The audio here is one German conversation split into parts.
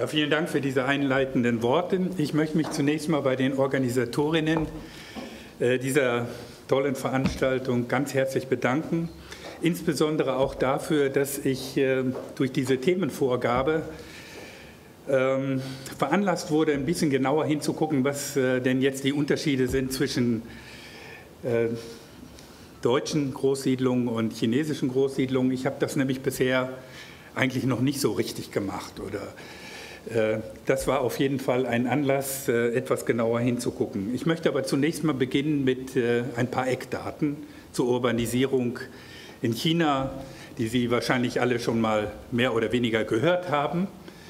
Ja, vielen Dank für diese einleitenden Worte. Ich möchte mich zunächst mal bei den Organisatorinnen dieser tollen Veranstaltung ganz herzlich bedanken. Insbesondere auch dafür, dass ich durch diese Themenvorgabe veranlasst wurde, ein bisschen genauer hinzugucken, was denn jetzt die Unterschiede sind zwischen deutschen Großsiedlungen und chinesischen Großsiedlungen. Ich habe das nämlich bisher eigentlich noch nicht so richtig gemacht. Das war auf jeden Fall ein Anlass, etwas genauer hinzugucken. Ich möchte aber zunächst mal beginnen mit ein paar Eckdaten zur Urbanisierung in China, die Sie wahrscheinlich alle schon mal mehr oder weniger gehört haben.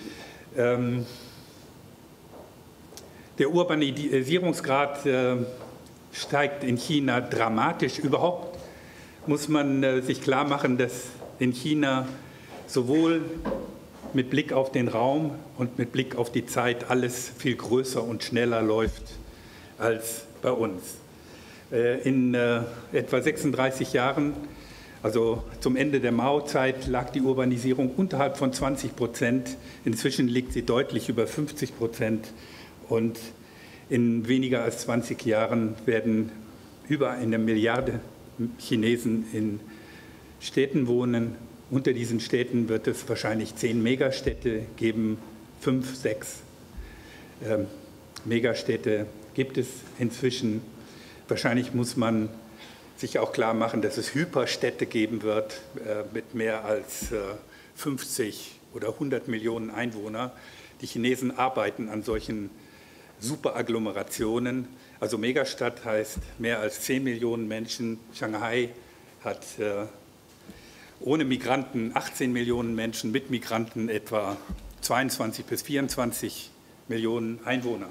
Der Urbanisierungsgrad steigt in China dramatisch. Überhaupt muss man sich klar machen, dass in China sowohl mit Blick auf den Raum und mit Blick auf die Zeit alles viel größer und schneller läuft als bei uns. In etwa 36 Jahren, also zum Ende der Mao-Zeit, lag die Urbanisierung unterhalb von 20%. Inzwischen liegt sie deutlich über 50% und in weniger als 20 Jahren werden über 1 Milliarde Chinesen in Städten wohnen. Unter diesen Städten wird es wahrscheinlich 10 Megastädte geben, 5, 6 Megastädte gibt es inzwischen. Wahrscheinlich muss man sich auch klar machen, dass es Hyperstädte geben wird mit mehr als 50 oder 100 Millionen Einwohnern. Die Chinesen arbeiten an solchen Superagglomerationen. Also Megastadt heißt mehr als 10 Millionen Menschen. Shanghai hat ohne Migranten 18 Millionen Menschen, mit Migranten etwa 22 bis 24 Millionen Einwohner.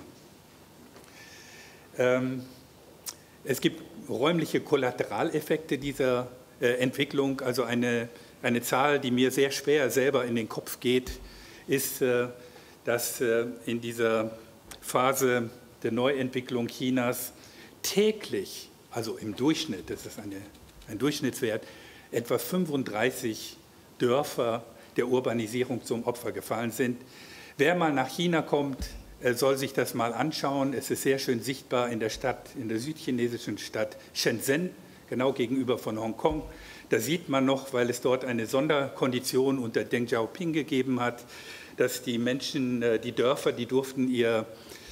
Es gibt räumliche Kollateraleffekte dieser Entwicklung. Also eine Zahl, die mir sehr schwer selber in den Kopf geht, ist, dass in dieser Phase der Neuentwicklung Chinas täglich, also im Durchschnitt, das ist ein Durchschnittswert, etwa 35 Dörfer der Urbanisierung zum Opfer gefallen sind. Wer mal nach China kommt, soll sich das mal anschauen. Es ist sehr schön sichtbar in der südchinesischen Stadt Shenzhen, genau gegenüber von Hongkong. Da sieht man noch, weil es dort eine Sonderkondition unter Deng Xiaoping gegeben hat, dass die Menschen, die Dörfer, die durften ihr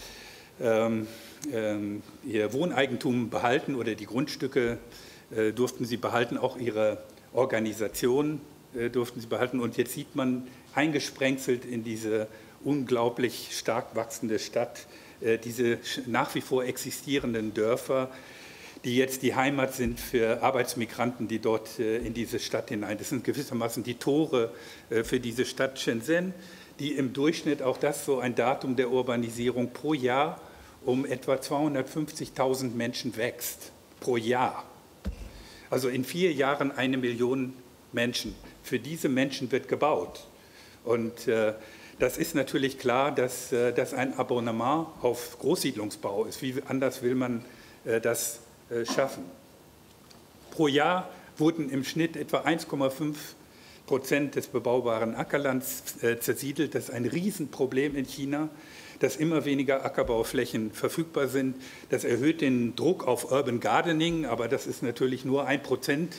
Wohneigentum behalten oder die Grundstücke durften sie behalten, auch ihre Organisation durften sie behalten. Und jetzt sieht man eingesprenkelt in diese unglaublich stark wachsende Stadt diese nach wie vor existierenden Dörfer, die jetzt die Heimat sind für Arbeitsmigranten, die dort in diese Stadt hinein. Das sind gewissermaßen die Tore für diese Stadt Shenzhen, die im Durchschnitt, auch das so ein Datum der Urbanisierung, pro Jahr um etwa 250.000 Menschen wächst. Pro Jahr. Also in 4 Jahren 1 Million Menschen. Für diese Menschen wird gebaut. Und das ist natürlich klar, dass das ein Abonnement auf Großsiedlungsbau ist. Wie anders will man das schaffen? Pro Jahr wurden im Schnitt etwa 1,5% des bebaubaren Ackerlands zersiedelt. Das ist ein Riesenproblem in China, dass immer weniger Ackerbauflächen verfügbar sind. Das erhöht den Druck auf Urban Gardening, aber das ist natürlich nur 1%.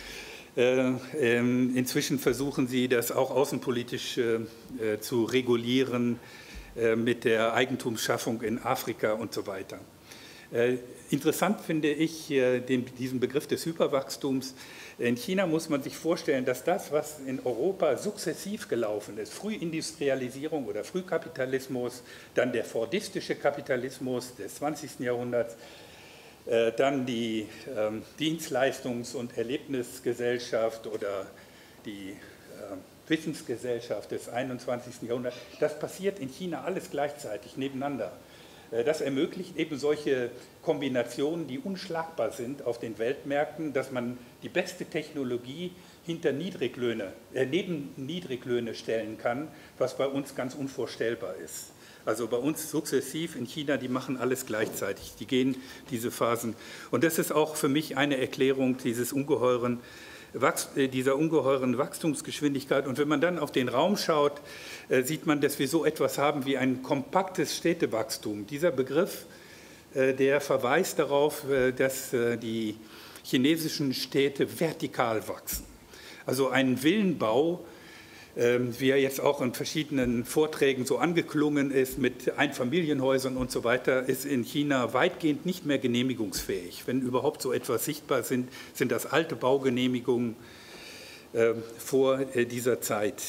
Inzwischen versuchen sie, das auch außenpolitisch zu regulieren mit der Eigentumsschaffung in Afrika und so weiter. Interessant finde ich diesen Begriff des Hyperwachstums. In China muss man sich vorstellen, dass das, was in Europa sukzessiv gelaufen ist, Frühindustrialisierung oder Frühkapitalismus, dann der fordistische Kapitalismus des 20. Jahrhunderts, dann die Dienstleistungs- und Erlebnisgesellschaft oder die Wissensgesellschaft des 21. Jahrhunderts, das passiert in China alles gleichzeitig nebeneinander. Das ermöglicht eben solche Kombinationen, die unschlagbar sind auf den Weltmärkten, dass man die beste Technologie neben Niedriglöhne stellen kann, was bei uns ganz unvorstellbar ist. Also bei uns sukzessiv in China, die machen alles gleichzeitig, die gehen diese Phasen. Und das ist auch für mich eine Erklärung dieses ungeheuren dieser ungeheuren Wachstumsgeschwindigkeit. Und wenn man dann auf den Raum schaut, sieht man, dass wir so etwas haben wie ein kompaktes Städtewachstum. Dieser Begriff, der verweist darauf, dass die chinesischen Städte vertikal wachsen. Also ein Villenbau, wie er jetzt auch in verschiedenen Vorträgen so angeklungen ist, mit Einfamilienhäusern und so weiter, ist in China weitgehend nicht mehr genehmigungsfähig. Wenn überhaupt so etwas sichtbar sind, sind das alte Baugenehmigungen vor dieser Zeit,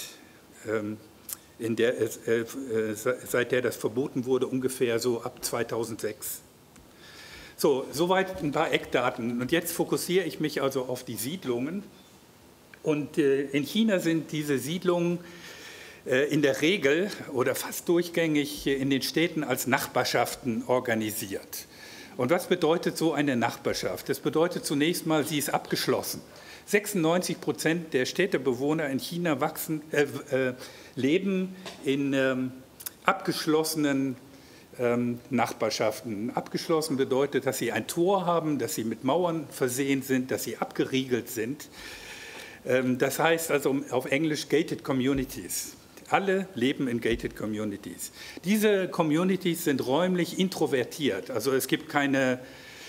seit der das verboten wurde, ungefähr so ab 2006. So, soweit ein paar Eckdaten. Und jetzt fokussiere ich mich also auf die Siedlungen. Und in China sind diese Siedlungen in der Regel oder fast durchgängig in den Städten als Nachbarschaften organisiert. Und was bedeutet so eine Nachbarschaft? Das bedeutet zunächst mal, sie ist abgeschlossen. 96% der Städtebewohner in China leben in abgeschlossenen Nachbarschaften. Abgeschlossen bedeutet, dass sie ein Tor haben, dass sie mit Mauern versehen sind, dass sie abgeriegelt sind. Das heißt also auf Englisch gated communities. Alle leben in gated communities. Diese Communities sind räumlich introvertiert. Also es gibt keine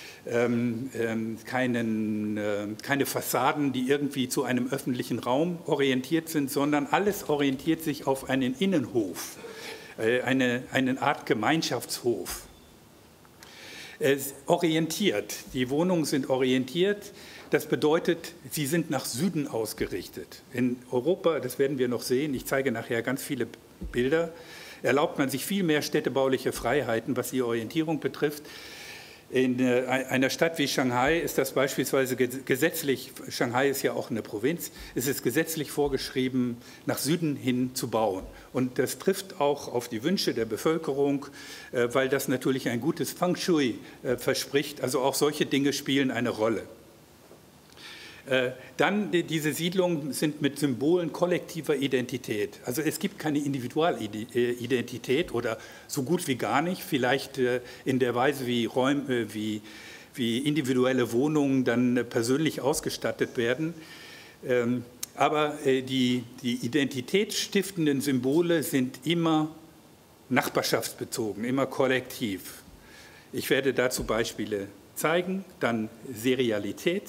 Fassaden, die irgendwie zu einem öffentlichen Raum orientiert sind, sondern alles orientiert sich auf einen Innenhof, eine Art Gemeinschaftshof. Orientiert, die Wohnungen sind orientiert. Das bedeutet, sie sind nach Süden ausgerichtet. In Europa, das werden wir noch sehen, ich zeige nachher ganz viele Bilder, erlaubt man sich viel mehr städtebauliche Freiheiten, was die Orientierung betrifft. In einer Stadt wie Shanghai ist das beispielsweise gesetzlich, Shanghai ist ja auch eine Provinz, ist es gesetzlich vorgeschrieben, nach Süden hin zu bauen. Und das trifft auch auf die Wünsche der Bevölkerung, weil das natürlich ein gutes Feng Shui verspricht. Also auch solche Dinge spielen eine Rolle. Dann diese Siedlungen sind mit Symbolen kollektiver Identität. Also es gibt keine Individualidentität oder so gut wie gar nicht, vielleicht in der Weise, wie individuelle Wohnungen dann persönlich ausgestattet werden. Aber die identitätsstiftenden Symbole sind immer nachbarschaftsbezogen, immer kollektiv. Ich werde dazu Beispiele zeigen, dann Serialität.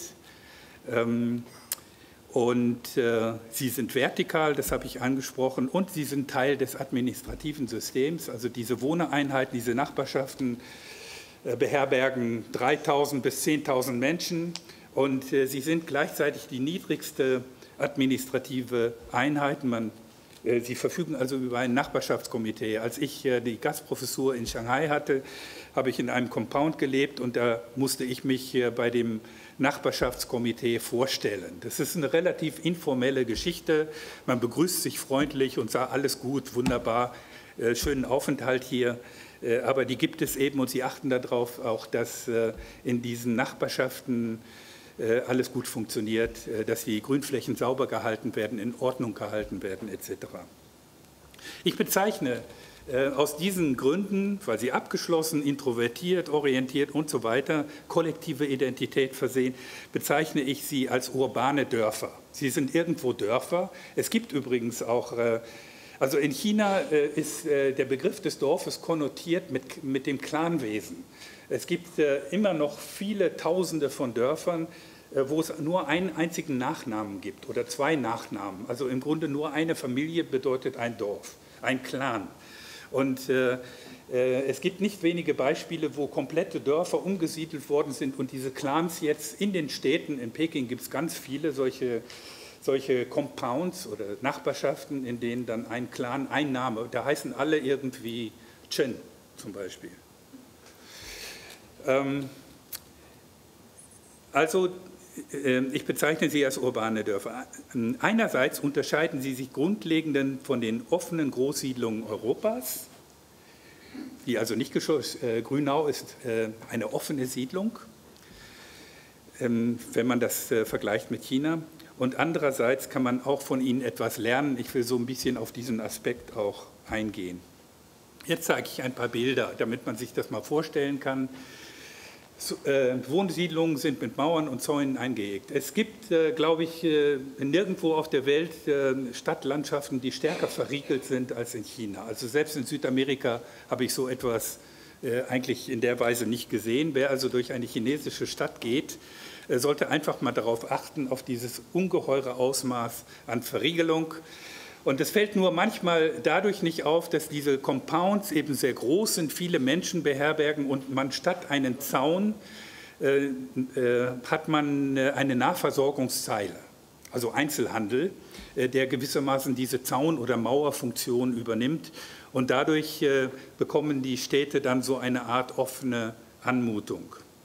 Sie sind vertikal, das habe ich angesprochen, und sie sind Teil des administrativen Systems. Also diese Wohneinheiten, diese Nachbarschaften beherbergen 3.000 bis 10.000 Menschen und sie sind gleichzeitig die niedrigste administrative Einheit. Sie verfügen also über ein Nachbarschaftskomitee. Als ich die Gastprofessur in Shanghai hatte, habe ich in einem Compound gelebt und da musste ich mich bei dem Nachbarschaftskomitee vorstellen. Das ist eine relativ informelle Geschichte. Man begrüßt sich freundlich und sagt, alles gut, wunderbar, schönen Aufenthalt hier. Aber die gibt es eben und sie achten darauf, auch dass in diesen Nachbarschaften alles gut funktioniert, dass die Grünflächen sauber gehalten werden, in Ordnung gehalten werden, etc. Ich bezeichne aus diesen Gründen, weil sie abgeschlossen, introvertiert, orientiert und so weiter, kollektive Identität versehen, bezeichne ich sie als urbane Dörfer. Sie sind irgendwo Dörfer. Es gibt übrigens auch, also in China ist der Begriff des Dorfes konnotiert mit dem Clanwesen. Es gibt immer noch viele Tausende von Dörfern, wo es nur einen einzigen Nachnamen gibt oder zwei Nachnamen. Also im Grunde nur eine Familie bedeutet ein Dorf, ein Clan. Und es gibt nicht wenige Beispiele, wo komplette Dörfer umgesiedelt worden sind und diese Clans jetzt in den Städten, in Peking gibt es ganz viele solche Compounds oder Nachbarschaften, in denen dann ein Clan, ein Name, da heißen alle irgendwie Chen zum Beispiel. Also ich bezeichne sie als urbane Dörfer. Einerseits unterscheiden sie sich grundlegend von den offenen Großsiedlungen Europas, die also nicht Grünau ist eine offene Siedlung, wenn man das vergleicht mit China. Und andererseits kann man auch von ihnen etwas lernen. Ich will so ein bisschen auf diesen Aspekt auch eingehen. Jetzt zeige ich ein paar Bilder, damit man sich das mal vorstellen kann. Wohnsiedlungen sind mit Mauern und Zäunen eingehegt. Es gibt, glaube ich, nirgendwo auf der Welt Stadtlandschaften, die stärker verriegelt sind als in China. Also selbst in Südamerika habe ich so etwas eigentlich in der Weise nicht gesehen. Wer also durch eine chinesische Stadt geht, sollte einfach mal darauf achten, auf dieses ungeheure Ausmaß an Verriegelung. Und es fällt nur manchmal dadurch nicht auf, dass diese Compounds eben sehr groß sind, viele Menschen beherbergen und man statt einen Zaun hat man eine Nahversorgungszeile, also Einzelhandel, der gewissermaßen diese Zaun- oder Mauerfunktion übernimmt. Und dadurch bekommen die Städte dann so eine Art offene Anmutung.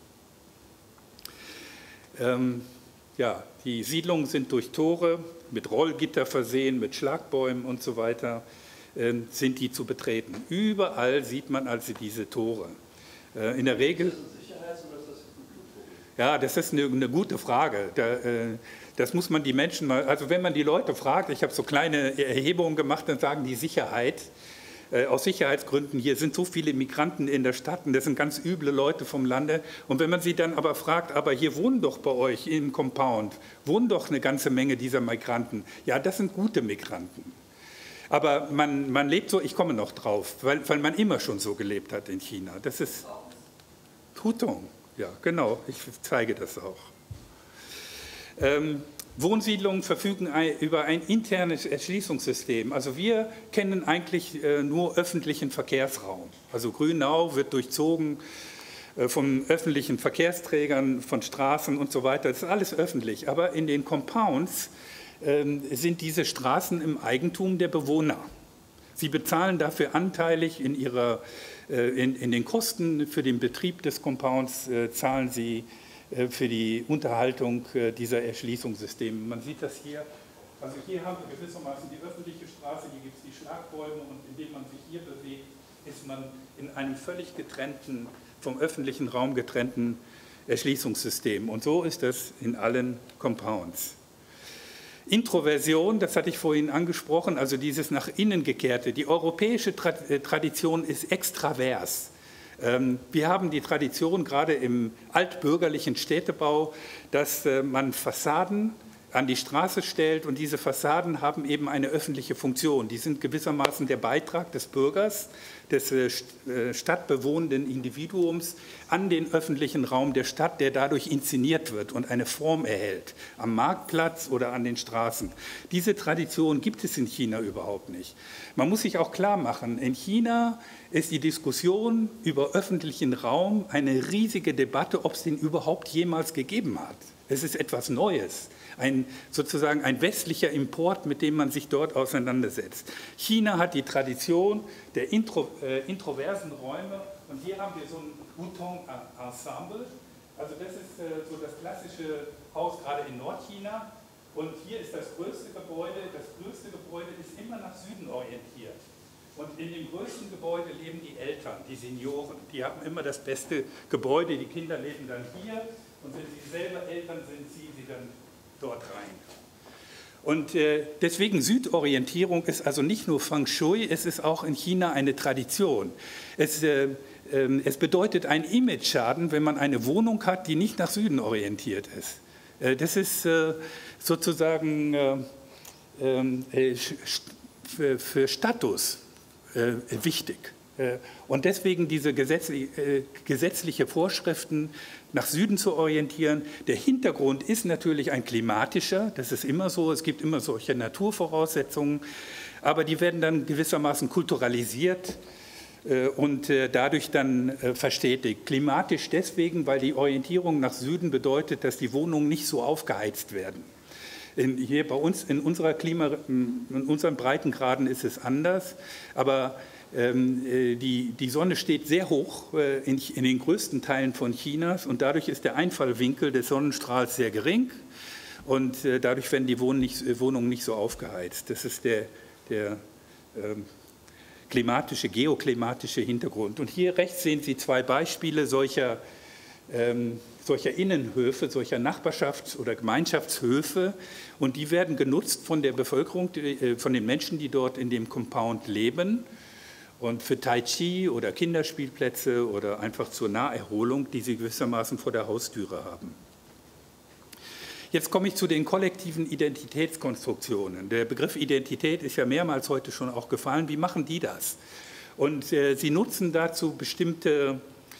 Ja, die Siedlungen sind durch Tore mit Rollgitter versehen, mit Schlagbäumen und so weiter, sind die zu betreten. Überall sieht man also diese Tore. In der Regel... Ist das ein Sicherheits- oder ist das ein Kulturproblem? Ja, das ist eine gute Frage. Das muss man die Menschen mal... Also wenn man die Leute fragt, ich habe so kleine Erhebungen gemacht, dann sagen die Sicherheit. Aus Sicherheitsgründen, hier sind so viele Migranten in der Stadt und das sind ganz üble Leute vom Lande. Und wenn man sie dann aber fragt, aber hier wohnen doch bei euch im Compound, wohnen doch eine ganze Menge dieser Migranten. Ja, das sind gute Migranten. Aber man lebt so, ich komme noch drauf, weil man immer schon so gelebt hat in China. Das ist Hutong, ja genau, ich zeige das auch. Wohnsiedlungen verfügen über ein internes Erschließungssystem. Also wir kennen eigentlich nur öffentlichen Verkehrsraum. Also Grünau wird durchzogen von öffentlichen Verkehrsträgern, von Straßen und so weiter. Das ist alles öffentlich. Aber in den Compounds sind diese Straßen im Eigentum der Bewohner. Sie bezahlen dafür anteilig in den Kosten für den Betrieb des Compounds, zahlen sie für die Unterhaltung dieser Erschließungssysteme. Man sieht das hier, also hier haben wir gewissermaßen die öffentliche Straße, hier gibt es die Schlagbäume und indem man sich hier bewegt, ist man in einem völlig getrennten, vom öffentlichen Raum getrennten Erschließungssystem. Und so ist das in allen Compounds. Introversion, das hatte ich vorhin angesprochen, also dieses nach innen gekehrte. Die europäische Tradition ist extravers. Wir haben die Tradition, gerade im altbürgerlichen Städtebau, dass man Fassaden an die Straße stellt und diese Fassaden haben eben eine öffentliche Funktion. Die sind gewissermaßen der Beitrag des Bürgers, des stadtbewohnenden Individuums an den öffentlichen Raum der Stadt, der dadurch inszeniert wird und eine Form erhält, am Marktplatz oder an den Straßen. Diese Tradition gibt es in China überhaupt nicht. Man muss sich auch klar machen, in China ist die Diskussion über öffentlichen Raum eine riesige Debatte, ob es den überhaupt jemals gegeben hat. Es ist etwas Neues, sozusagen ein westlicher Import, mit dem man sich dort auseinandersetzt. China hat die Tradition der introversen Räume und hier haben wir so ein Hutong-Ensemble. Also das ist so das klassische Haus gerade in Nordchina und hier ist das größte Gebäude. Das größte Gebäude ist immer nach Süden orientiert. Und in dem größten Gebäude leben die Eltern, die Senioren. Die haben immer das beste Gebäude, die Kinder leben dann hier. Und wenn sie selber Eltern sind, ziehen sie dann dort rein. Und deswegen Südorientierung ist also nicht nur Feng Shui, es ist auch in China eine Tradition. Es bedeutet einen Image-Schaden, wenn man eine Wohnung hat, die nicht nach Süden orientiert ist. Das ist sozusagen für Status wichtig. Und deswegen diese gesetzliche Vorschriften nach Süden zu orientieren. Der Hintergrund ist natürlich ein klimatischer, das ist immer so, es gibt immer solche Naturvoraussetzungen, aber die werden dann gewissermaßen kulturalisiert und dadurch dann verstetigt. Klimatisch deswegen, weil die Orientierung nach Süden bedeutet, dass die Wohnungen nicht so aufgeheizt werden. Hier bei uns, in unseren Breitengraden ist es anders, aber die Sonne steht sehr hoch in den größten Teilen von Chinas und dadurch ist der Einfallwinkel des Sonnenstrahls sehr gering und dadurch werden die Wohnungen nicht so aufgeheizt. Das ist der geoklimatische Hintergrund. Und hier rechts sehen Sie zwei Beispiele solcher Innenhöfe, solcher Nachbarschafts- oder Gemeinschaftshöfe und die werden genutzt von der Bevölkerung, von den Menschen, die dort in dem Compound leben. und für Tai Chi oder Kinderspielplätze oder einfach zur Naherholung, die sie gewissermaßen vor der Haustüre haben. Jetzt komme ich zu den kollektiven Identitätskonstruktionen. Der Begriff Identität ist ja mehrmals heute schon auch gefallen. Wie machen die das? Und sie nutzen dazu bestimmte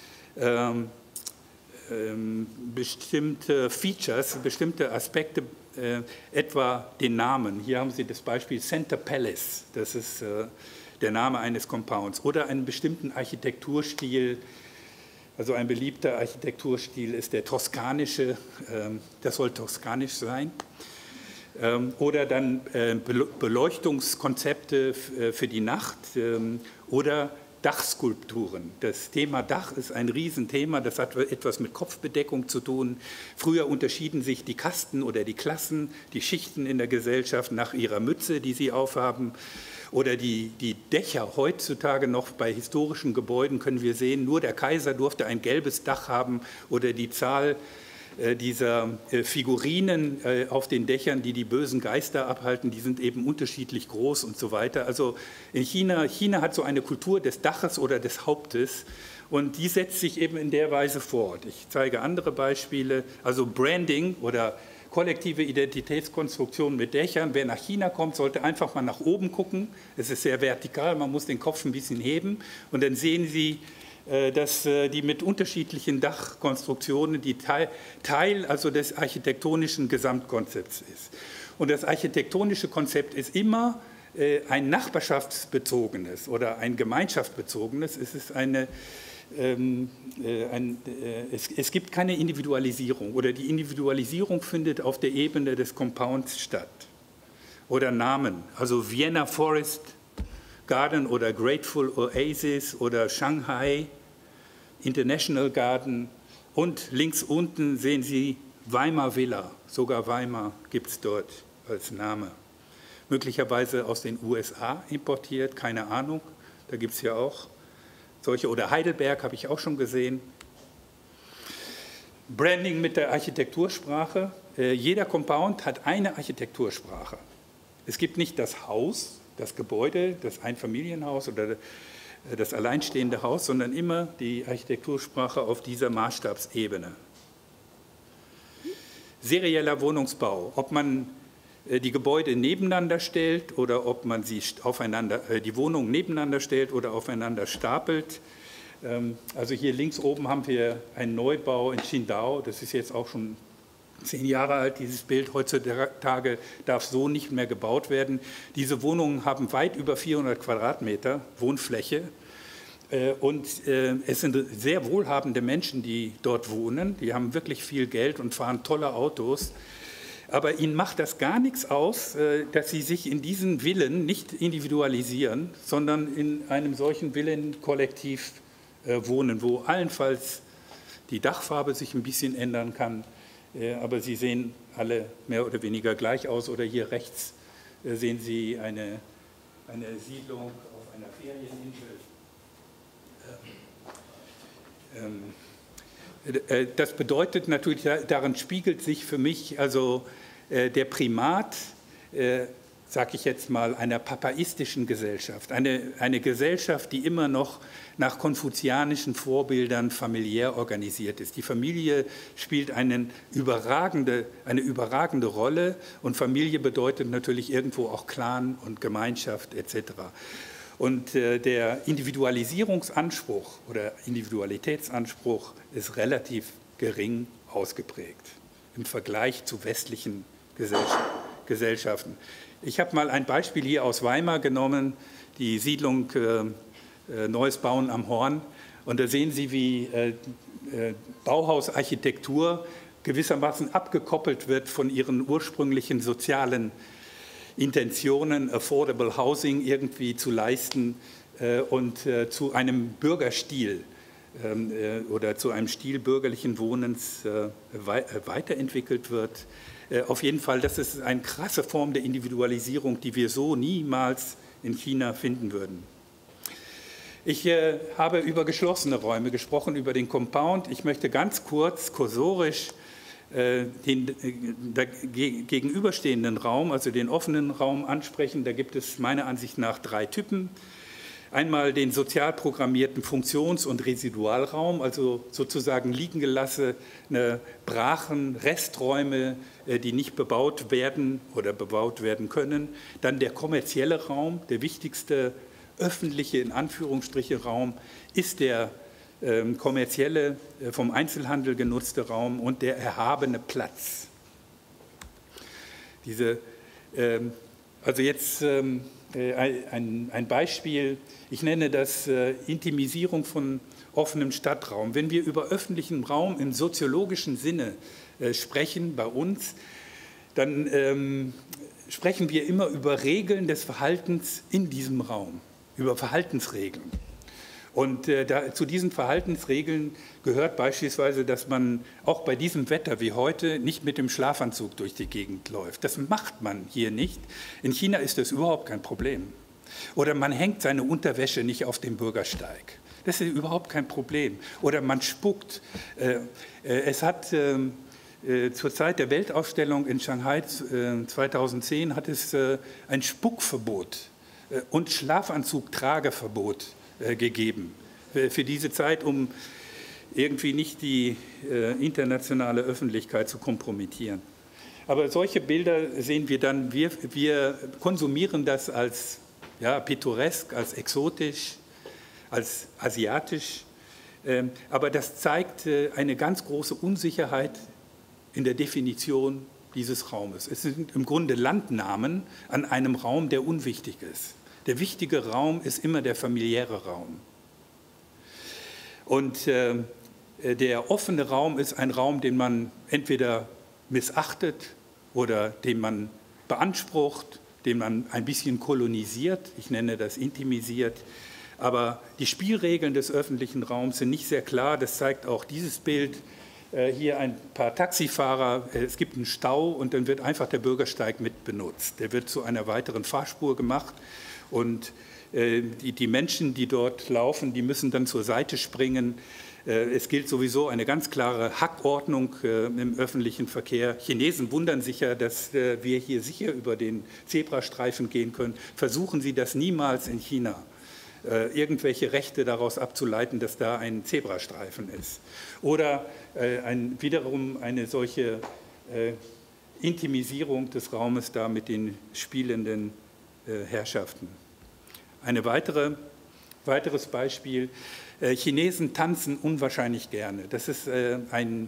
Features, bestimmte Aspekte, etwa den Namen. Hier haben Sie das Beispiel Center Palace, das ist der Name eines Compounds, oder einen bestimmten Architekturstil. Also ein beliebter Architekturstil ist der toskanische, das soll toskanisch sein. Oder dann Beleuchtungskonzepte für die Nacht oder Dachskulpturen. Das Thema Dach ist ein Riesenthema, das hat etwas mit Kopfbedeckung zu tun. Früher unterschieden sich die Kasten oder die Klassen, die Schichten in der Gesellschaft nach ihrer Mütze, die sie aufhaben. Oder die Dächer heutzutage noch bei historischen Gebäuden können wir sehen, nur der Kaiser durfte ein gelbes Dach haben oder die Zahl dieser Figurinen auf den Dächern, die die bösen Geister abhalten, die sind eben unterschiedlich groß und so weiter. Also in China hat so eine Kultur des Daches oder des Hauptes und die setzt sich eben in der Weise fort. Ich zeige andere Beispiele, also Branding oder kollektive Identitätskonstruktion mit Dächern. Wer nach China kommt, sollte einfach mal nach oben gucken. Es ist sehr vertikal, man muss den Kopf ein bisschen heben und dann sehen Sie, dass die mit unterschiedlichen Dachkonstruktionen die Teil also des architektonischen Gesamtkonzepts ist. Und das architektonische Konzept ist immer ein nachbarschaftsbezogenes oder ein gemeinschaftsbezogenes. Es ist es gibt keine Individualisierung oder die Individualisierung findet auf der Ebene des Compounds statt. Oder Namen, also Vienna Forest Garden oder Grateful Oasis oder Shanghai International Garden und links unten sehen Sie Weimar Villa, sogar Weimar gibt es dort als Name. Möglicherweise aus den USA importiert, keine Ahnung, da gibt es ja auch solche, oder Heidelberg habe ich auch schon gesehen. Branding mit der Architektursprache, jeder Compound hat eine Architektursprache. Es gibt nicht das Haus, das Gebäude, das Einfamilienhaus oder das alleinstehende Haus, sondern immer die Architektursprache auf dieser Maßstabsebene. Serieller Wohnungsbau, ob man die Gebäude nebeneinander stellt oder ob man sie die Wohnungen nebeneinander stellt oder aufeinander stapelt. Also hier links oben haben wir einen Neubau in Qingdao, das ist jetzt auch schon 10 Jahre alt, dieses Bild. Heutzutage darf so nicht mehr gebaut werden. Diese Wohnungen haben weit über 400 Quadratmeter Wohnfläche und es sind sehr wohlhabende Menschen, die dort wohnen. Die haben wirklich viel Geld und fahren tolle Autos. Aber ihnen macht das gar nichts aus, dass sie sich in diesen Villen nicht individualisieren, sondern in einem solchen Villenkollektiv wohnen, wo allenfalls die Dachfarbe sich ein bisschen ändern kann. Aber sie sehen alle mehr oder weniger gleich aus. Oder hier rechts sehen Sie eine Siedlung auf einer Ferieninsel. Das bedeutet natürlich, darin spiegelt sich für mich also der Primat, sage ich jetzt mal, einer papaistischen Gesellschaft. Eine Gesellschaft, die immer noch nach konfuzianischen Vorbildern familiär organisiert ist. Die Familie spielt eine überragende Rolle und Familie bedeutet natürlich irgendwo auch Clan und Gemeinschaft etc. Und der Individualisierungsanspruch oder Individualitätsanspruch ist relativ gering ausgeprägt im Vergleich zu westlichen Gesellschaften. Ich habe mal ein Beispiel hier aus Weimar genommen, die Siedlung Neues Bauen am Horn. Und da sehen Sie, wie Bauhausarchitektur gewissermaßen abgekoppelt wird von ihren ursprünglichen sozialen Intentionen, Affordable Housing irgendwie zu leisten und zu einem Bürgerstil oder zu einem Stil bürgerlichen Wohnens weiterentwickelt wird. Auf jeden Fall, das ist eine krasse Form der Individualisierung, die wir so niemals in China finden würden. Ich habe über geschlossene Räume gesprochen, über den Compound. Ich möchte ganz kurz, kursorisch, den gegenüberstehenden Raum, also den offenen Raum ansprechen. Da gibt es meiner Ansicht nach 3 Typen. einmal den sozial programmierten Funktions- und Residualraum, also sozusagen liegen gelassene Brachen, Resträume, die nicht bebaut werden oder bebaut werden können. Dann der kommerzielle Raum, der wichtigste öffentliche, in Anführungsstriche, Raum ist der kommerzielle, vom Einzelhandel genutzte Raum und der erhabene Platz. Also jetzt ein Beispiel, ich nenne das Intimisierung von offenem Stadtraum. Wenn wir über öffentlichen Raum im soziologischen Sinne sprechen bei uns, dann sprechen wir immer über Regeln des Verhaltens in diesem Raum, über Verhaltensregeln. Und zu diesen Verhaltensregeln gehört beispielsweise, dass man auch bei diesem Wetter wie heute nicht mit dem Schlafanzug durch die Gegend läuft. Das macht man hier nicht. In China ist das überhaupt kein Problem. Oder man hängt seine Unterwäsche nicht auf dem Bürgersteig. Das ist überhaupt kein Problem. Oder man spuckt. Es hat zur Zeit der Weltausstellung in Shanghai 2010 hat es ein Spuckverbot und Schlafanzugtrageverbot gegeben für diese Zeit, um irgendwie nicht die internationale Öffentlichkeit zu kompromittieren. Aber solche Bilder sehen wir dann, wir konsumieren das als pittoresk, als exotisch, als asiatisch, aber das zeigt eine ganz große Unsicherheit in der Definition dieses Raumes. Es sind im Grunde Landnamen an einem Raum, der unwichtig ist. Der wichtige Raum ist immer der familiäre Raum. Und der offene Raum ist ein Raum, den man entweder missachtet oder den man beansprucht, den man ein bisschen kolonisiert. Ich nenne das intimisiert. Aber die Spielregeln des öffentlichen Raums sind nicht sehr klar. Das zeigt auch dieses Bild. Hier ein paar Taxifahrer, es gibt einen Stau und dann wird einfach der Bürgersteig mit benutzt. Der wird zu einer weiteren Fahrspur gemacht und die Menschen, die dort laufen, die müssen dann zur Seite springen. Es gilt sowieso eine ganz klare Hackordnung im öffentlichen Verkehr. Chinesen wundern sich ja, dass wir hier sicher über den Zebrastreifen gehen können. Versuchen Sie das niemals in China, irgendwelche Rechte daraus abzuleiten, dass da ein Zebrastreifen ist. Oder wiederum eine solche Intimisierung des Raumes da mit den spielenden Herrschaften. Ein weiteres Beispiel, Chinesen tanzen unwahrscheinlich gerne. Das ist ein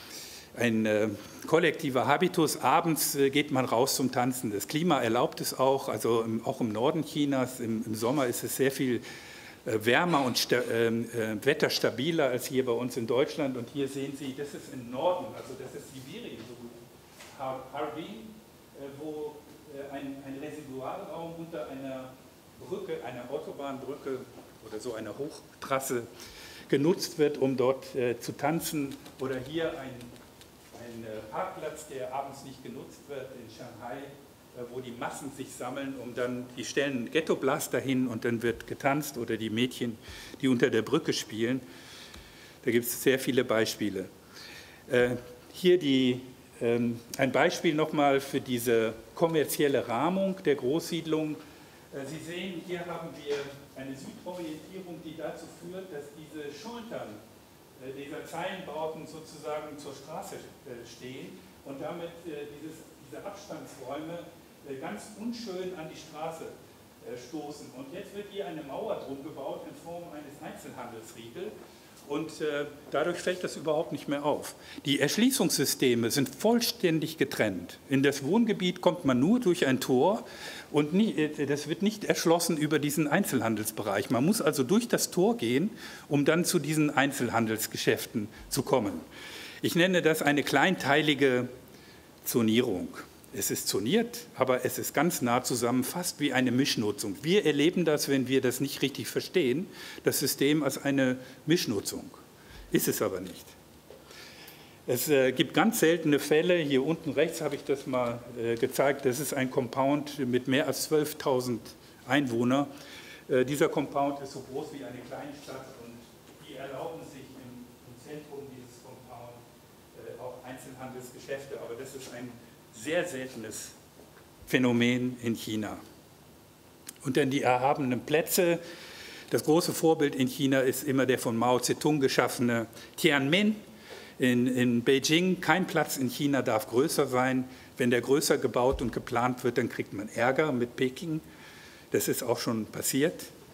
kollektiver Habitus. Abends geht man raus zum Tanzen. Das Klima erlaubt es auch, also auch im Norden Chinas. Im Sommer ist es sehr viel wärmer und wetterstabiler als hier bei uns in Deutschland. Und hier sehen Sie, das ist im Norden, also das ist Sibirien, so Harbin, wo ein Residualraum unter einer Brücke, einer Autobahnbrücke oder so einer Hochtrasse genutzt wird, um dort zu tanzen. Oder hier ein Parkplatz, der abends nicht genutzt wird in Shanghai, wo die Massen sich sammeln, die stellen einen Ghettoblaster hin und dann wird getanzt, oder die Mädchen, die unter der Brücke spielen. Da gibt es sehr viele Beispiele. Hier ein Beispiel nochmal für diese kommerzielle Rahmung der Großsiedlung. Sie sehen, hier haben wir eine Südorientierung, die dazu führt, dass diese Schultern dieser Zeilenbauten sozusagen zur Straße stehen und damit diese Abstandsräume ganz unschön an die Straße stoßen. Und jetzt wird hier eine Mauer drum gebaut in Form eines Einzelhandelsriegels und dadurch fällt das überhaupt nicht mehr auf. Die Erschließungssysteme sind vollständig getrennt. In das Wohngebiet kommt man nur durch ein Tor und das wird nicht erschlossen über diesen Einzelhandelsbereich. Man muss also durch das Tor gehen, um dann zu diesen Einzelhandelsgeschäften zu kommen. Ich nenne das eine kleinteilige Zonierung. Es ist zoniert, aber es ist ganz nah zusammen, fast wie eine Mischnutzung. Wir erleben das, wenn wir das nicht richtig verstehen, das System als eine Mischnutzung. Ist es aber nicht. Es gibt ganz seltene Fälle, hier unten rechts habe ich das mal gezeigt, das ist ein Compound mit mehr als 12.000 Einwohnern. Dieser Compound ist so groß wie eine Kleinstadt und die erlauben sich im Zentrum dieses Compound auch Einzelhandelsgeschäfte, aber das ist ein sehr seltenes Phänomen in China. Und dann die erhabenen Plätze. Das große Vorbild in China ist immer der von Mao Zedong geschaffene Tiananmen in Beijing. Kein Platz in China darf größer sein. Wenn der größer gebaut und geplant wird, dann kriegt man Ärger mit Peking. Das ist auch schon passiert.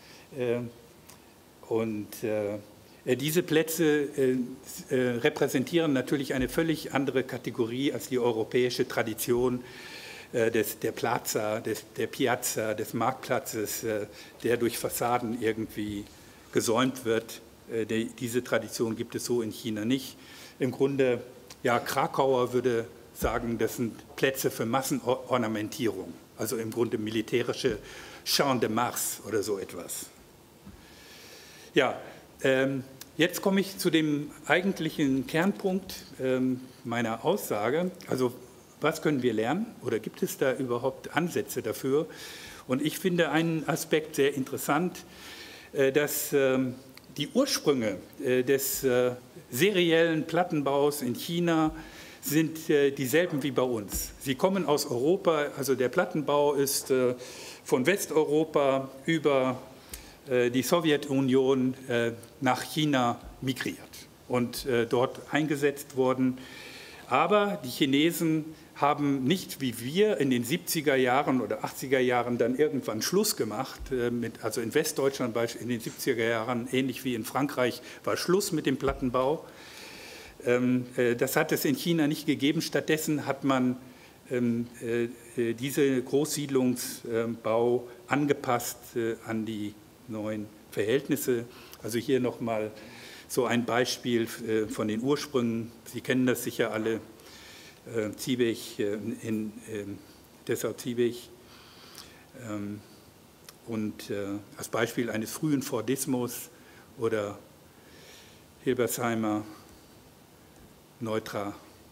Und diese Plätze repräsentieren natürlich eine völlig andere Kategorie als die europäische Tradition der Plaza, der Piazza, des Marktplatzes, der durch Fassaden irgendwie gesäumt wird. Diese Tradition gibt es so in China nicht. Im Grunde, ja, Krakauer würde sagen, das sind Plätze für Massenornamentierung, also im Grunde militärische Champ de Mars oder so etwas. Ja, jetzt komme ich zu dem eigentlichen Kernpunkt meiner Aussage. Also was können wir lernen oder gibt es da überhaupt Ansätze dafür? Und ich finde einen Aspekt sehr interessant, dass die Ursprünge des seriellen Plattenbaus in China sind dieselben wie bei uns. Sie kommen aus Europa, also der Plattenbau ist von Westeuropa über die Sowjetunion nach China migriert und dort eingesetzt worden. Aber die Chinesen haben nicht wie wir in den 70er Jahren oder 80er Jahren dann irgendwann Schluss gemacht, also in Westdeutschland in den 70er Jahren, ähnlich wie in Frankreich, war Schluss mit dem Plattenbau. Das hat es in China nicht gegeben. Stattdessen hat man diese Großsiedlungsbau angepasst an die neuen Verhältnisse. Also hier nochmal so ein Beispiel von den Ursprüngen. Sie kennen das sicher alle. Zwiebech, Dessau-Zwiebech und als Beispiel eines frühen Fordismus oder Hilbersheimer, Neutra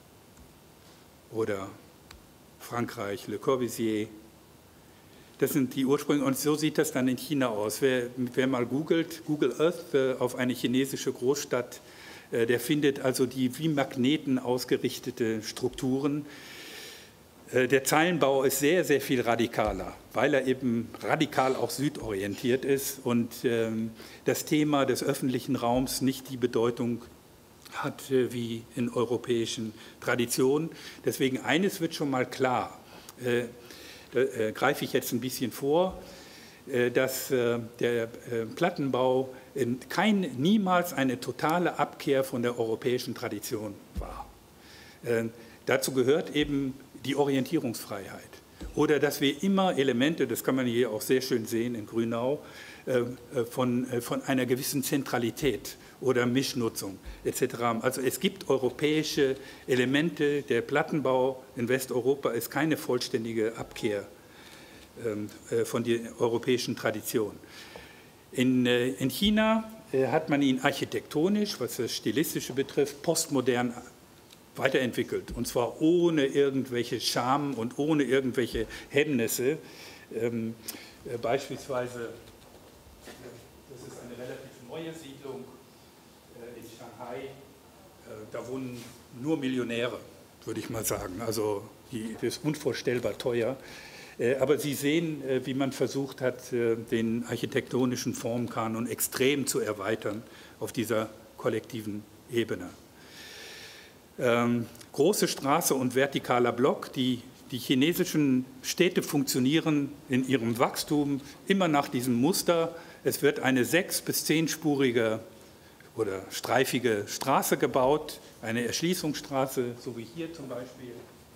oder Frankreich, Le Corbusier. Das sind die Ursprünge und so sieht das dann in China aus. Wer mal googelt, Google Earth auf eine chinesische Großstadt, der findet also die wie Magneten ausgerichtete Strukturen. Der Zeilenbau ist sehr, sehr viel radikaler, weil er eben radikal auch südorientiert ist und das Thema des öffentlichen Raums nicht die Bedeutung hat wie in europäischen Traditionen. Deswegen eines wird schon mal klar, da greife ich jetzt ein bisschen vor, dass der Plattenbau niemals eine totale Abkehr von der europäischen Tradition war. Dazu gehört eben die Orientierungsfreiheit oder dass wir immer Elemente, das kann man hier auch sehr schön sehen in Grünau, von einer gewissen Zentralität oder Mischnutzung etc. Also es gibt europäische Elemente, der Plattenbau in Westeuropa ist keine vollständige Abkehr von der europäischen Tradition. In China hat man ihn architektonisch, was das Stilistische betrifft, postmodern weiterentwickelt. Und zwar ohne irgendwelche Scham und ohne irgendwelche Hemmnisse. Beispielsweise, das ist eine relativ neue Siedlung in Shanghai. Da wohnen nur Millionäre, würde ich mal sagen. Also das ist unvorstellbar teuer. Aber Sie sehen, wie man versucht hat, den architektonischen Formkanon extrem zu erweitern auf dieser kollektiven Ebene. Große Straße und vertikaler Block, die chinesischen Städte funktionieren in ihrem Wachstum immer nach diesem Muster. Es wird eine 6- bis 10-spurige oder streifige Straße gebaut, eine Erschließungsstraße, so wie hier zum Beispiel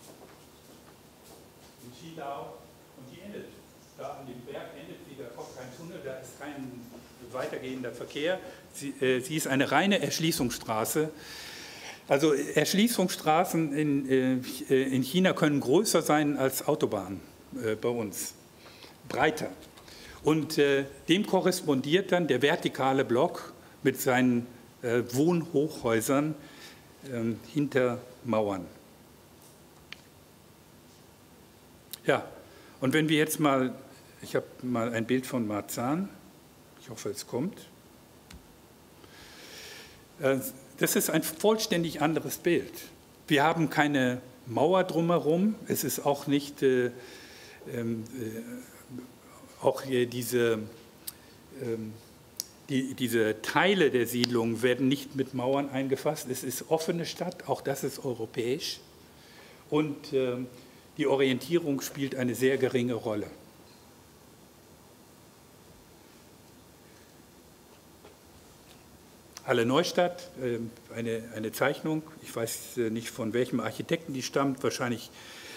in Qidao. Da an dem Berg endet sie, da kommt kein Tunnel, da ist kein weitergehender Verkehr. Sie ist eine reine Erschließungsstraße. Also Erschließungsstraßen in China können größer sein als Autobahnen bei uns, breiter. Und dem korrespondiert dann der vertikale Block mit seinen Wohnhochhäusern hinter Mauern. Ja, und wenn wir jetzt mal, ich habe mal ein Bild von Marzahn, ich hoffe, es kommt. Das ist ein vollständig anderes Bild. Wir haben keine Mauer drumherum, es ist auch nicht auch hier diese diese Teile der Siedlung werden nicht mit Mauern eingefasst. Es ist offene Stadt, auch das ist europäisch. Und die Orientierung spielt eine sehr geringe Rolle. Halle Neustadt, eine Zeichnung, ich weiß nicht, von welchem Architekten die stammt, wahrscheinlich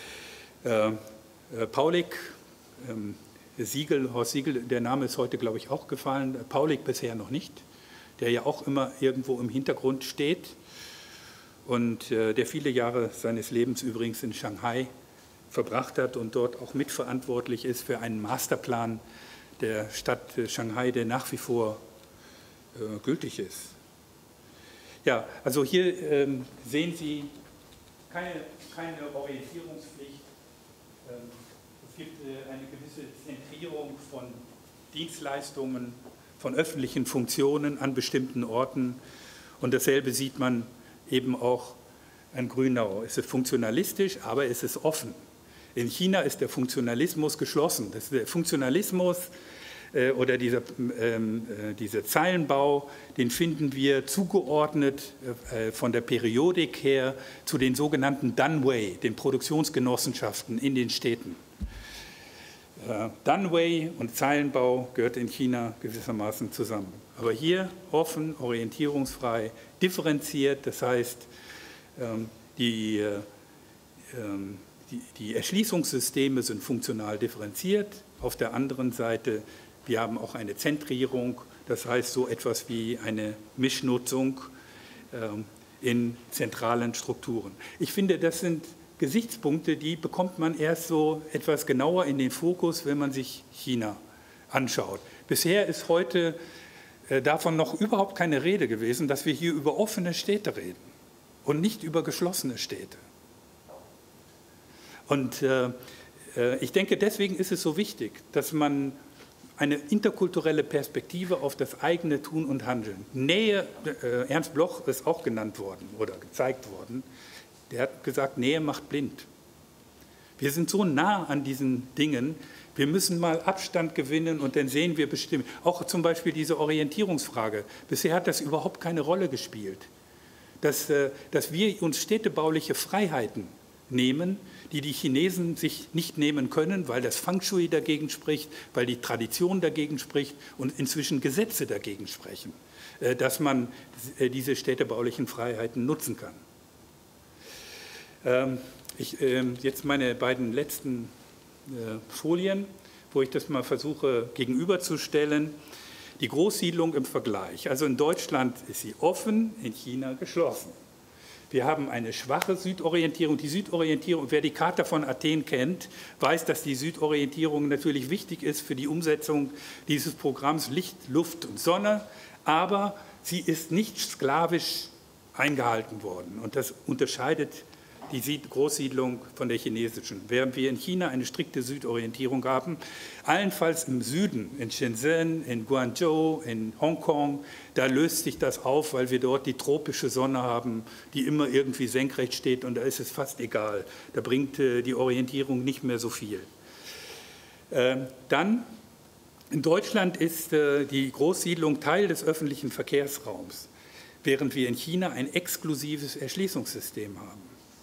Paulik, Horst Siegel, der Name ist heute, glaube ich, auch gefallen, Paulik bisher noch nicht, der ja auch immer irgendwo im Hintergrund steht und der viele Jahre seines Lebens übrigens in Shanghai verbracht hat und dort auch mitverantwortlich ist für einen Masterplan der Stadt Shanghai, der nach wie vor gültig ist. Ja, also hier sehen Sie keine Orientierungspflicht. Es gibt eine gewisse Zentrierung von Dienstleistungen, von öffentlichen Funktionen an bestimmten Orten. Und dasselbe sieht man eben auch an Grünau. Es ist funktionalistisch, aber es ist offen. In China ist der Funktionalismus geschlossen. Der Funktionalismus oder dieser Zeilenbau, den finden wir zugeordnet von der Periodik her zu den sogenannten Danwei, den Produktionsgenossenschaften in den Städten. Danwei und Zeilenbau gehört in China gewissermaßen zusammen. Aber hier offen, orientierungsfrei, differenziert, das heißt, die Erschließungssysteme sind funktional differenziert. Auf der anderen Seite, wir haben auch eine Zentrierung, das heißt so etwas wie eine Mischnutzung in zentralen Strukturen. Ich finde, das sind Gesichtspunkte, die bekommt man erst so etwas genauer in den Fokus, wenn man sich China anschaut. Bisher ist heute davon noch überhaupt keine Rede gewesen, dass wir hier über offene Städte reden und nicht über geschlossene Städte. Und ich denke, deswegen ist es so wichtig, dass man eine interkulturelle Perspektive auf das eigene Tun und Handeln. Nähe, Ernst Bloch ist auch genannt worden oder gezeigt worden, der hat gesagt, Nähe macht blind. Wir sind so nah an diesen Dingen, wir müssen mal Abstand gewinnen und dann sehen wir bestimmt. Auch zum Beispiel diese Orientierungsfrage, bisher hat das überhaupt keine Rolle gespielt. Dass wir uns städtebauliche Freiheiten nehmen, die Chinesen sich nicht nehmen können, weil das Feng Shui dagegen spricht, weil die Tradition dagegen spricht und inzwischen Gesetze dagegen sprechen, dass man diese städtebaulichen Freiheiten nutzen kann. Jetzt meine beiden letzten Folien, wo ich das mal versuche gegenüberzustellen. Die Großsiedlung im Vergleich. Also in Deutschland ist sie offen, in China geschlossen. Wir haben eine schwache Südorientierung. Die Südorientierung, wer die Charta von Athen kennt, weiß, dass die Südorientierung natürlich wichtig ist für die Umsetzung dieses Programms Licht, Luft und Sonne, aber sie ist nicht sklavisch eingehalten worden. Und das unterscheidet die Großsiedlung von der chinesischen. Während wir in China eine strikte Südorientierung haben, allenfalls im Süden, in Shenzhen, in Guangzhou, in Hongkong, da löst sich das auf, weil wir dort die tropische Sonne haben, die immer irgendwie senkrecht steht und da ist es fast egal. Da bringt die Orientierung nicht mehr so viel. Dann, in Deutschland ist die Großsiedlung Teil des öffentlichen Verkehrsraums, während wir in China ein exklusives Erschließungssystem haben.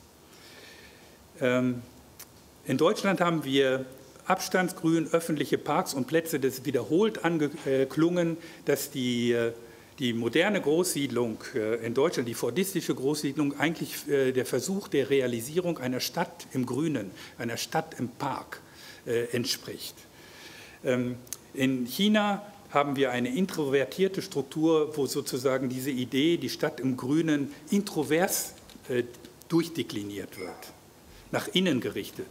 In Deutschland haben wir Abstandsgrün, öffentliche Parks und Plätze. Das ist wiederholt angeklungen, dass die moderne Großsiedlung in Deutschland, die fordistische Großsiedlung, eigentlich der Versuch der Realisierung einer Stadt im Grünen, einer Stadt im Park entspricht. In China haben wir eine introvertierte Struktur, wo sozusagen diese Idee, die Stadt im Grünen, introvers durchdekliniert wird. Nach innen gerichtet.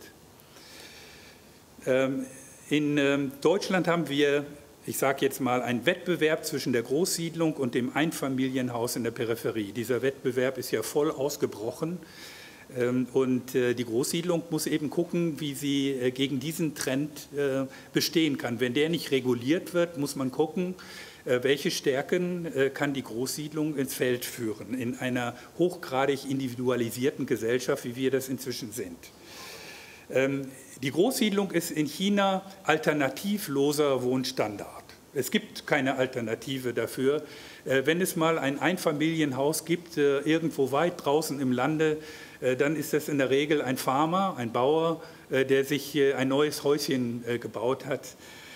In Deutschland haben wir, ich sage jetzt mal, einen Wettbewerb zwischen der Großsiedlung und dem Einfamilienhaus in der Peripherie. Dieser Wettbewerb ist ja voll ausgebrochen und die Großsiedlung muss eben gucken, wie sie gegen diesen Trend bestehen kann. Wenn der nicht reguliert wird, muss man gucken, welche Stärken kann die Großsiedlung ins Feld führen, in einer hochgradig individualisierten Gesellschaft, wie wir das inzwischen sind. Die Großsiedlung ist in China alternativloser Wohnstandard. Es gibt keine Alternative dafür. Wenn es mal ein Einfamilienhaus gibt, irgendwo weit draußen im Lande, dann ist das in der Regel ein Farmer, ein Bauer, der sich ein neues Häuschen gebaut hat.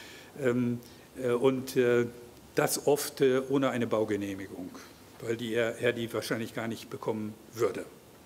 Und das oft ohne eine Baugenehmigung, weil er die wahrscheinlich gar nicht bekommen würde.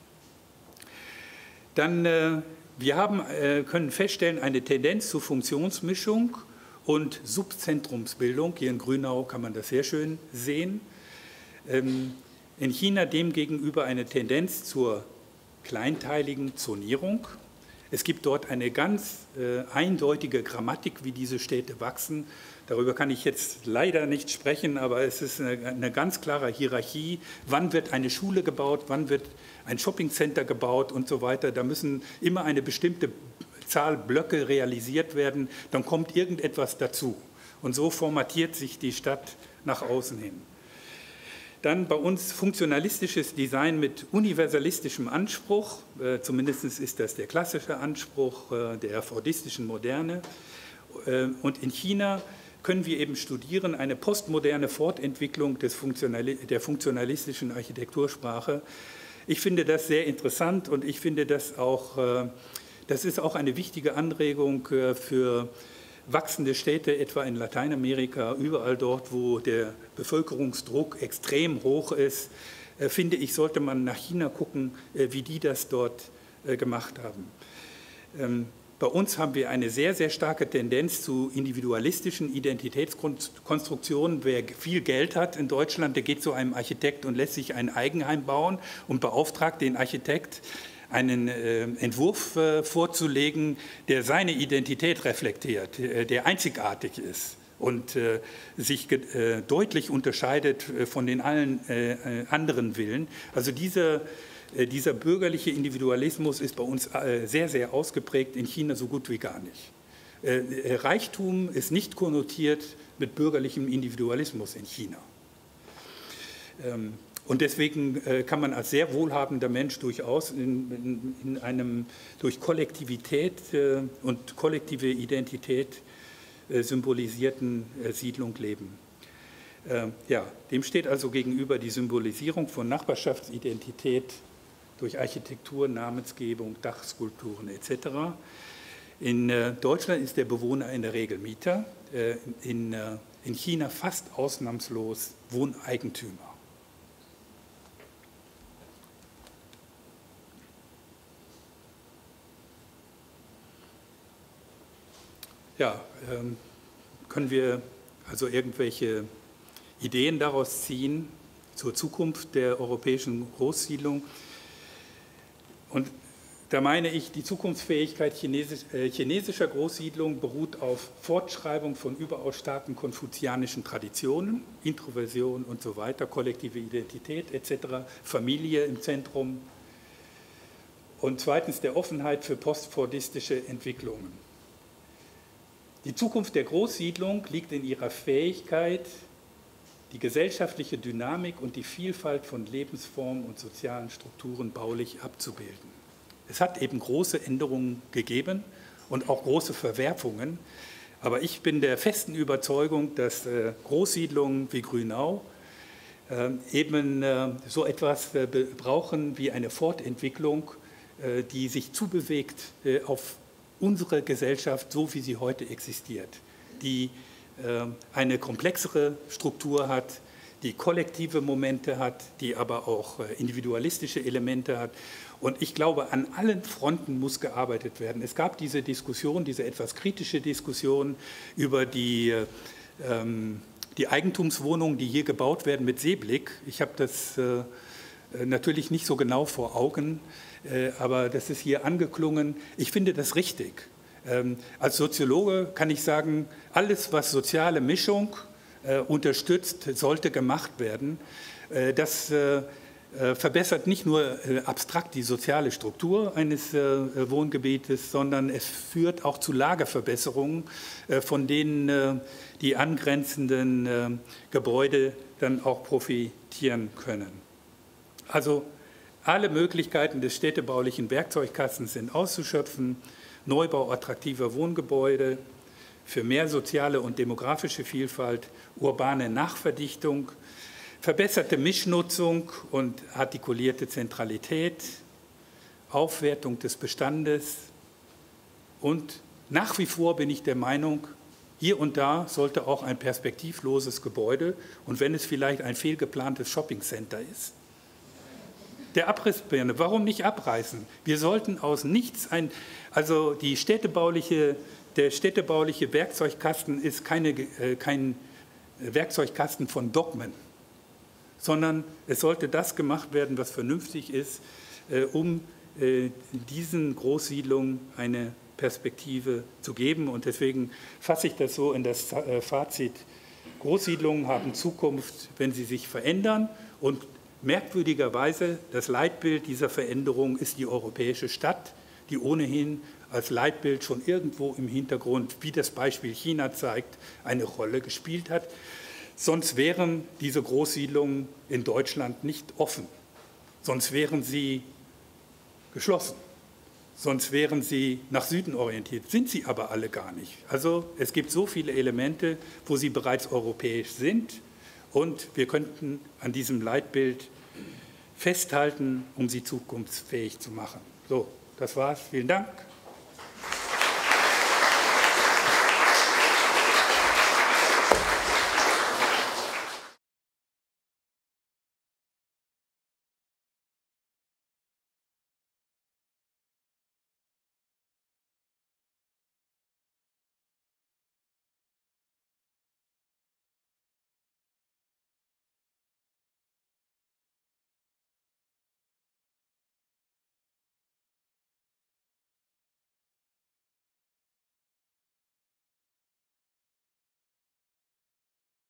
Dann, wir können feststellen, eine Tendenz zur Funktionsmischung und Subzentrumsbildung. Hier in Grünau kann man das sehr schön sehen. In China demgegenüber eine Tendenz zur kleinteiligen Zonierung. Es gibt dort eine ganz eindeutige Grammatik, wie diese Städte wachsen. Darüber kann ich jetzt leider nicht sprechen, aber es ist eine ganz klare Hierarchie. Wann wird eine Schule gebaut, wann wird ein Shoppingcenter gebaut und so weiter. Da müssen immer eine bestimmte Zahl Blöcke realisiert werden, dann kommt irgendetwas dazu. Und so formatiert sich die Stadt nach außen hin. Dann bei uns funktionalistisches Design mit universalistischem Anspruch, zumindest ist das der klassische Anspruch der fordistischen Moderne. Und in China können wir eben studieren eine postmoderne Fortentwicklung der funktionalistischen Architektursprache. Ich finde das sehr interessant und ich finde das ist auch eine wichtige Anregung für wachsende Städte, etwa in Lateinamerika, überall dort, wo der Bevölkerungsdruck extrem hoch ist, finde ich, sollte man nach China gucken, wie die das dort gemacht haben. Bei uns haben wir eine sehr, sehr starke Tendenz zu individualistischen Identitätskonstruktionen. Wer viel Geld hat in Deutschland, der geht zu einem Architekt und lässt sich ein Eigenheim bauen und beauftragt den Architekt, einen Entwurf vorzulegen, der seine Identität reflektiert, der einzigartig ist und sich deutlich unterscheidet von den allen anderen Willen. Also dieser bürgerliche Individualismus ist bei uns sehr, sehr ausgeprägt, in China so gut wie gar nicht. Reichtum ist nicht konnotiert mit bürgerlichem Individualismus in China. Und deswegen kann man als sehr wohlhabender Mensch durchaus durch Kollektivität und kollektive Identität symbolisierten Siedlung leben. Ja, dem steht also gegenüber die Symbolisierung von Nachbarschaftsidentität durch Architektur, Namensgebung, Dachskulpturen etc. In Deutschland ist der Bewohner in der Regel Mieter, in China fast ausnahmslos Wohneigentümer. Ja, können wir also irgendwelche Ideen daraus ziehen zur Zukunft der europäischen Großsiedlung? Und da meine ich, die Zukunftsfähigkeit chinesischer Großsiedlung beruht auf Fortschreibung von überaus starken konfuzianischen Traditionen, Introversion und so weiter, kollektive Identität etc., Familie im Zentrum und zweitens der Offenheit für postfordistische Entwicklungen. Die Zukunft der Großsiedlung liegt in ihrer Fähigkeit, die gesellschaftliche Dynamik und die Vielfalt von Lebensformen und sozialen Strukturen baulich abzubilden. Es hat eben große Änderungen gegeben und auch große Verwerfungen, aber ich bin der festen Überzeugung, dass Großsiedlungen wie Grünau eben so etwas brauchen wie eine Fortentwicklung, die sich zubewegt auf unsere Gesellschaft, so wie sie heute existiert, die eine komplexere Struktur hat, die kollektive Momente hat, die aber auch individualistische Elemente hat. Und ich glaube, an allen Fronten muss gearbeitet werden. Es gab diese Diskussion, diese etwas kritische Diskussion über die Eigentumswohnungen, die hier gebaut werden mit Seeblick. Ich habe das natürlich nicht so genau vor Augen, aber das ist hier angeklungen. Ich finde das richtig. Als Soziologe kann ich sagen, alles, was soziale Mischung unterstützt, sollte gemacht werden. Das verbessert nicht nur abstrakt die soziale Struktur eines Wohngebietes, sondern es führt auch zu Lageverbesserungen, von denen die angrenzenden Gebäude dann auch profitieren können. Also alle Möglichkeiten des städtebaulichen Werkzeugkastens sind auszuschöpfen. Neubau attraktiver Wohngebäude, für mehr soziale und demografische Vielfalt, urbane Nachverdichtung, verbesserte Mischnutzung und artikulierte Zentralität, Aufwertung des Bestandes und nach wie vor bin ich der Meinung, hier und da sollte auch ein perspektivloses Gebäude und wenn es vielleicht ein fehlgeplantes Shoppingcenter ist, der Abrissbirne, warum nicht abreißen? Wir sollten aus nichts also der städtebauliche Werkzeugkasten ist kein Werkzeugkasten von Dogmen, sondern es sollte das gemacht werden, was vernünftig ist, um diesen Großsiedlungen eine Perspektive zu geben. Und deswegen fasse ich das so in das Fazit, Großsiedlungen haben Zukunft, wenn sie sich verändern und merkwürdigerweise, das Leitbild dieser Veränderung ist die europäische Stadt, die ohnehin als Leitbild schon irgendwo im Hintergrund, wie das Beispiel China zeigt, eine Rolle gespielt hat. Sonst wären diese Großsiedlungen in Deutschland nicht offen, sonst wären sie geschlossen, sonst wären sie nach Süden orientiert, sind sie aber alle gar nicht. Also es gibt so viele Elemente, wo sie bereits europäisch sind. Und wir könnten an diesem Leitbild festhalten, um sie zukunftsfähig zu machen. So, das war's. Vielen Dank.